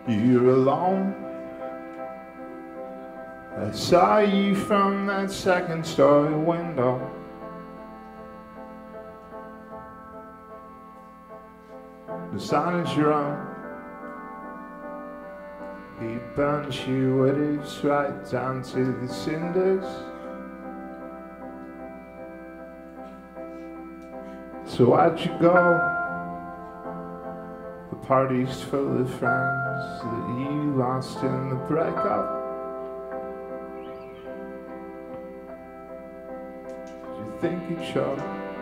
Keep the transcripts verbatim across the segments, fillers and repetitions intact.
You're alone. I saw you from that second story window. The sun is your own. He burns you with his right down to the cinders. So why'd you go? The party's full of friends that you lost in the breakup. Did you think you'd show?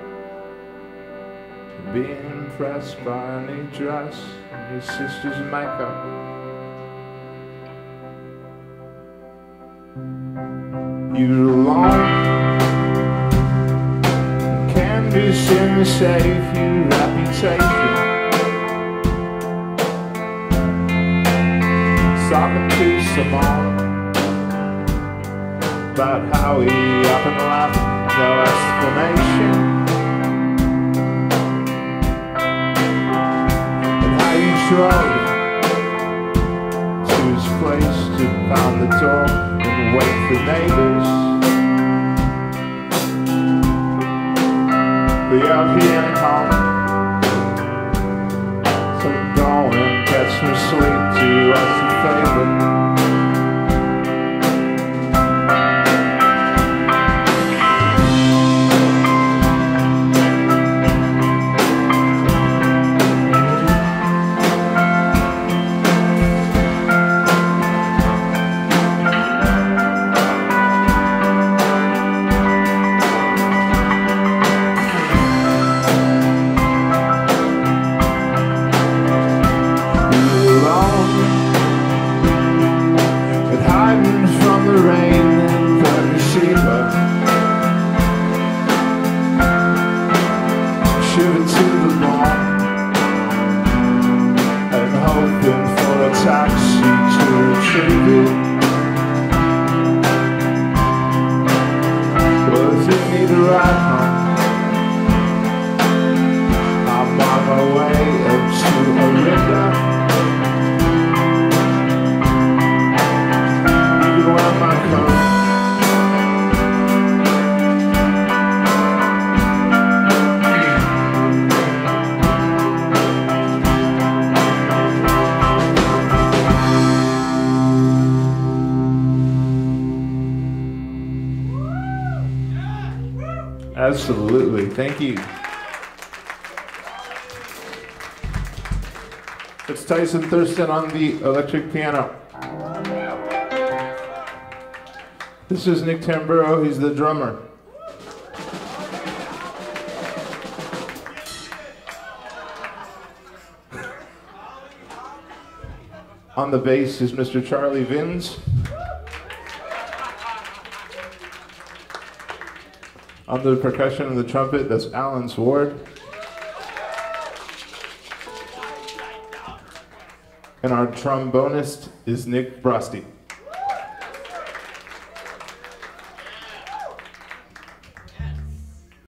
Being impressed by a new dress and your sister's makeup. You're alone. Canvas in the safe, your reputation. Talking to someone about how he up and left, no explanation. And how you drove to his place to pound the door and wait for neighbors. But you're here home, so go and get some sleep. Do us a favor. Absolutely, thank you. It's Tyson Thurston on the electric piano. This is Nick Tamburo, he's the drummer. On the bass is Mister Charlie Vins. On the percussion and the trumpet, that's Alan Sward. And our trombonist is Nick Brosty.